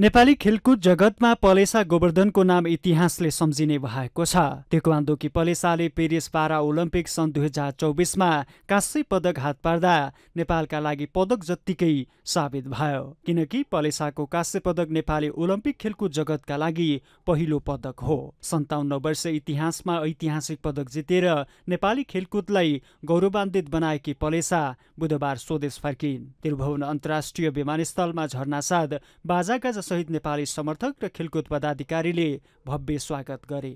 नेपाली खेलकुद जगतमा पलेसा गोवर्धनको नाम इतिहासले सम्झिने भएको छ। तेक्वान्दोकी पलेसाले पेरिस पारा ओलम्पिक सन् 2024मा काँस्य पदक हात पार्दा नेपालका लागि पदक जत्तिकै साबित भयो, किनकि पलेसाको काँस्य पदक नेपाली ओलम्पिक खेलकुद जगतका लागि पहिलो पदक हो। 57 वर्ष इतिहासमा ऐतिहासिक पदक जितेर नेपाली खेलकुदलाई गौरवान्वित बनाएकी पलेसा बुधबार स्वदेश फर्किन्। त्रिभुवन अन्तर्राष्ट्रिय विमानस्थलमा झर्नासाथ बाजागाजा सहित नेपाली समर्थक र खेलकुद पदाधिकारीले भव्य स्वागत गरे।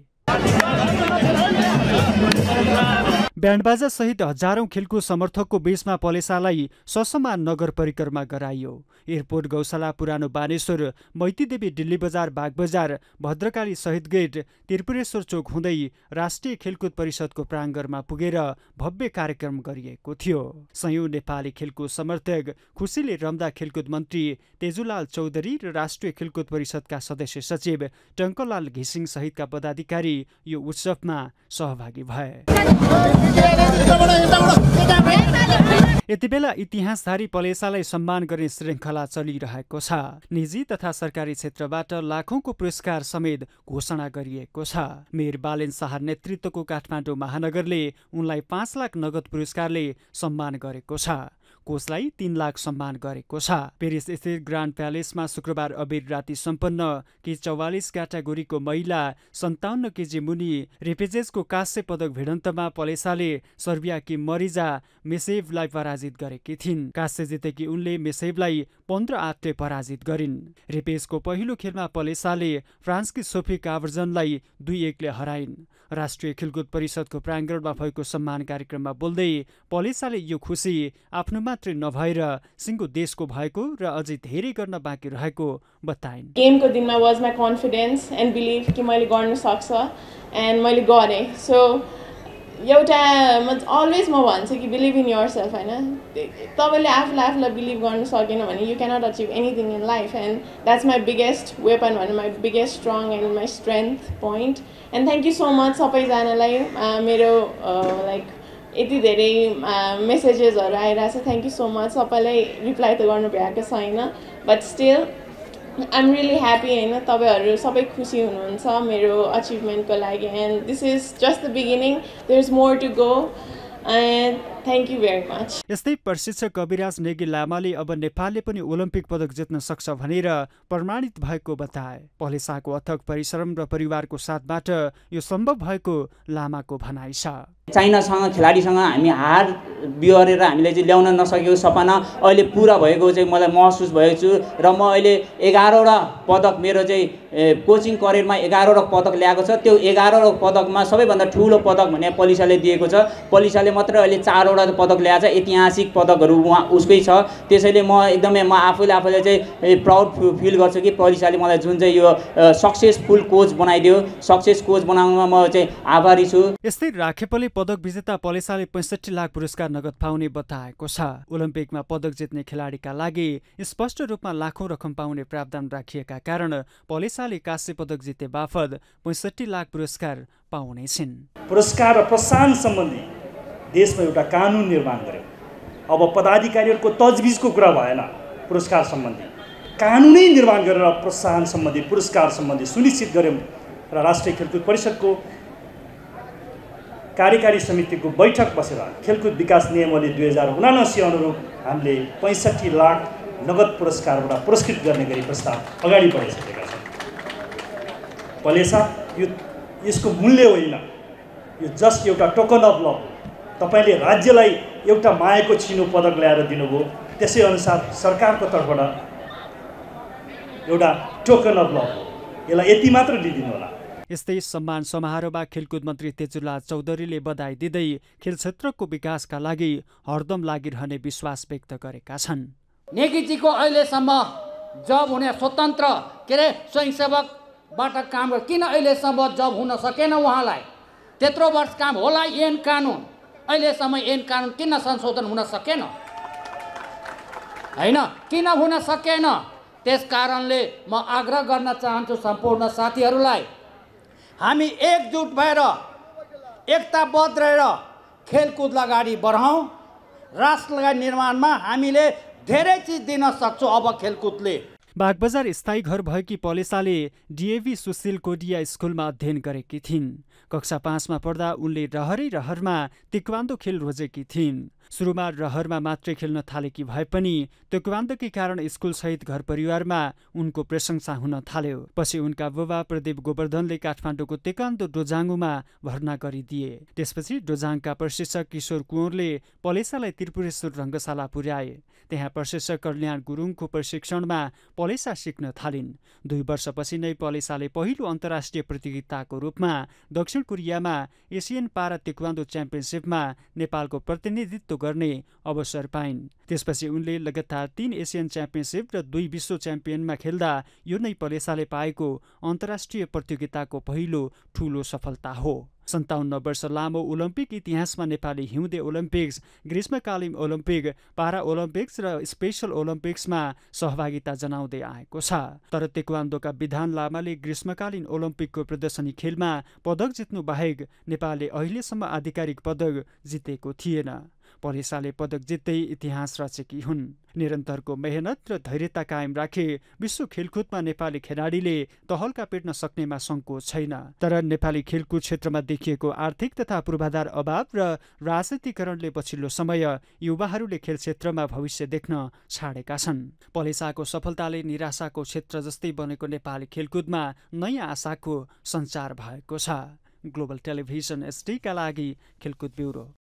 ब्यान्डबाजा सहित हजारौं खेलकुद समर्थकको बीचमा पलेसालाई ससम्मान नगर परिक्रमा गराइयो। एयरपोर्ट, गौशाला, पुरानो बानेश्वर, मैतीदेवी, दिल्ली बजार, बागबजार, भद्रकाली शहीद गेट, त्रिपुरेश्वर चोक हुँदै राष्ट्रिय खेलकुद परिषदको प्राङ्गणमा पुगेर भव्य कार्यक्रम गरिएको थियो। सयौं नेपाली खेलकुद समर्थक खुसीले रम्दा खेलकुद मन्त्री तेजुलाल चौधरी र राष्ट्रिय खेलकुद परिषदका सदस्य सचिव टङ्कलाल घिसिङ सहितका पदाधिकारी यो उत्सवमा सहभागी भए। यतिबेला इतिहासधारी पलेसालाई सम्मान गर्ने श्रृङ्खला चलिरहेको छ। निजी तथा सरकारी क्षेत्रबाट लाखौंको पुरस्कार समेत घोषणा गरिएको छ। मेयर बालेन शाह नेतृत्वको काठमाडौँ महानगरले उनलाई 5 लाख नगद पुरस्कारले सम्मान गरेको छ। कोषलाई 3 लाख सम्मान गरेको छ। पेरिस स्थित ग्रान्ड प्यालेसमा शुक्रबार अबेर राति सम्पन्न कि 44 क्याटेगोरीको महिला 57 केजी मुनि रेपेजेसको काँस्य पदक भिडन्तमा पलेसाले सर्बियाकी मरिजा मेसेभलाई पराजित गरेकी थिइन्। काँस्य जितेकी उनले मेसेभलाई 15-8ले पराजित गरिन्। रेपेजको पहिलो खेलमा पलेसाले फ्रान्सकी सोफी काभर्जनलाई 2-1ले हराइन्। राष्ट्रिय खेलकुद परिषदको प्राङ्गणमा भएको सम्मान कार्यक्रममा बोल्दै पलेसाले यो खुसी आफ्नो मात्रै नभएर सिङ्गो देशको भएको र अझै धेरै गर्न बाँकी रहेको बताइन्। गेमको दिनमा was my confidence and believe कि मैले गर्न सक्छ एन्ड मैले गरेँ। सो एउटा अलवेज म भन्छु कि बिलिभ इन योर सेल्फ, होइन? तपाईँले आफूलाई बिलिभ गर्न सकेन भने you cannot achieve anything in life, and that's my biggest weapon, भने my biggest strong and my strength point. And thank you so much सबैजनालाई। मेरो लाइक यति धेरै मेसेजेसहरू आइरहेको छ। Thank you so much. सबैलाई रिप्लाई त गर्नु भ्याएको छैन, but still I'm really happy, होइन? तपाईँहरू सबै खुसी हुनुहुन्छ मेरो अचिभमेन्टको लागि, and this is just the beginning, there is more to go, and thank you very much. यस्तै प्रशिक्षक कविराज नेगी लामाले अब नेपालले पनि ओलम्पिक पदक जित्न सक्छ भनेर प्रमाणित भएको बताए। पलेसाको अथक परिश्रम र परिवारको साथबाट यो सम्भव भएको लामाको भनाइ छ। चाइनासँग खेलाडीसँग हामी हार बिहोरेर हामीले चाहिँ ल्याउन नसकेको सपना अहिले पुरा भएको चाहिँ मलाई महसुस भएको छु। र म अहिले 11वटा पदक, मेरो चाहिँ कोचिङ करियरमा 11वटा पदक ल्याएको छ। त्यो 11वटा पदकमा सबैभन्दा ठुलो पदक भने पलिसाले दिएको छ। पलिसाले मात्रै अहिले 4वटा पदक ल्याएको छ। ऐतिहासिक पदकहरू उहाँ उसकै छ। त्यसैले म आफूले चाहिँ प्राउड फिल गर्छु कि पलिसाले मलाई जुन चाहिँ यो सक्सेसफुल कोच बनाइदियो, सक्सेस कोच बनाउनमा म चाहिँ आभारी छु। यस्तै राखेपले पदक विजेता पलेसाले 65 लाख पुरस्कार नगद पाउने बताएको छ। ओलम्पिकमा पदक जित्ने खेलाडीका लागि स्पष्ट रूपमा लाखौं रकम पाउने प्रावधान राखिएका कारण पलेसाले काँस्य पदक जिते बापत 65 लाख पुरस्कार पाउने छिन्। पुरस्कार र प्रोत्साहन सम्बन्धी देशमा एउटा कानुन निर्माण गर्यो। अब पदाधिकारीहरूको तजविजको कुरा भएन। पुरस्कार सम्बन्धी कानुनै निर्माण गरेर प्रोत्साहन सम्बन्धी, पुरस्कार सम्बन्धी सुनिश्चित गर्यौँ र राष्ट्रिय खेलकुद परिषदको कार्यकारी समितिको बैठक बसेर खेलकुद विकास नियमावली 2079 अनुरूप हामीले 65 लाख नगद पुरस्कारबाट पुरस्कृत गर्ने गरी प्रस्ताव अगाडि बढाइसकेका छौँ। पलेसा यसको मूल्य होइन, यो जस्ट एउटा टोकन अफ लभ। तपाईँले राज्यलाई एउटा मायाको छिनो पदक ल्याएर दिनुभयो, त्यसै अनुसार सरकारको तर्फबाट एउटा टोकन अफ लभ हो। यसलाई यति मात्र लिदिनु होला। यस्तै सम्मान समारोहमा खेलकुद मन्त्री तेजुलाल चौधरीले बधाई दिँदै खेल क्षेत्रको विकासका लागि हरदम लागिरहने विश्वास व्यक्त गरेका छन्। नेकीजीको अहिलेसम्म जब हुने स्वतन्त्र स्वयंसेवकबाट काम गर्, किन अहिलेसम्म जब हुन सकेन उहाँलाई? त्यत्रो वर्ष काम होला ऐन कानुन, अहिलेसम्म ऐन कानुन किन संशोधन हुन सकेन? होइन, किन हुन सकेन? त्यस कारणले म आग्रह गर्न चाहन्छु सम्पूर्ण साथीहरूलाई, हामी एकजुट भएर एकताबद्ध रहेर खेलकुदलाई अगाडि बढाउँ। राष्ट्रलाई निर्माणमा हामीले धेरै चिज दिन सक्छौँ अब खेलकुदले। बागबजार स्थायी घर भएकी पलेसाले डिएभी सुशील कोडिया स्कुलमा अध्ययन गरेकी थिइन्। कक्षा 5 मा पढ्दा उनले रहरमा तेक्वान्दो खेल रोजेकी थिइन्। सुरुमा रहरमा मात्रै खेल्न थालेकी भए पनि तेक्वान्दोकै कारण स्कुलसहित घर परिवारमा उनको प्रशंसा हुन थाल्यो। पछि उनका बुबा प्रदीप गोवर्धनले काठमाडौँको तेक्वान्दो डोजाङमा भर्ना गरिदिए। त्यसपछि डोजाङका प्रशिक्षक किशोर कुँवरले पलेसालाई त्रिपुरेश्वर रङ्गशाला पुर्याए। त्यहाँ प्रशिक्षक कल्याण गुरुङको प्रशिक्षणमा पलेसा सिक्न थालिन्। 2 वर्षपछि नै पलेसाले पहिलो अन्तर्राष्ट्रिय प्रतियोगिताको रूपमा दक्षिण कोरियामा एसियन पारा तेक्वान्दो च्याम्पियनसिपमा नेपालको प्रतिनिधित्व गर्ने अवसर पाइन्। त्यसपछि उनले लगातार 3 एसियन च्याम्पियनसिप र 2 विश्व च्याम्पियनमा खेल्दा यो नै पलेसाले पाएको अन्तर्राष्ट्रिय प्रतियोगिताको पहिलो ठूलो सफलता हो। 57 वर्ष लामो ओलम्पिक इतिहासमा नेपाली हिउँदे ओलम्पिक्स, ग्रीष्मकालीन ओलम्पिक, पारा ओलम्पिक्स र स्पेशल ओलम्पिक्समा सहभागिता जनाउँदै आएको छ। तर तेक्वान्दोका विधान लामाले ग्रीष्मकालीन ओलम्पिकको प्रदर्शनी खेलमा पदक जित्नु बाहेक नेपालले अहिलेसम्म आधिकारिक पदक जितेको थिएन। पलेसाले पदक जित्दै इतिहास रचेकी हुन्। निरन्तरको मेहनत र धैर्यता कायम राखे विश्व खेलकुदमा नेपाली खेलाडीले तहल्का पेट्न सक्नेमा सङ्कोच छैन। तर नेपाली खेलकुद क्षेत्रमा देखिएको आर्थिक तथा पूर्वाधार अभाव र राजनीतिकरणले पछिल्लो समय युवाहरूले खेल क्षेत्रमा भविष्य देख्न छाडेका छन्। पलेसाको सफलताले निराशाको क्षेत्र जस्तै बनेको नेपाली खेलकुदमा नयाँ आशाको सञ्चार भएको छ। ग्लोबल टेलिभिजन एसडीका लागि खेलकुद ब्युरो।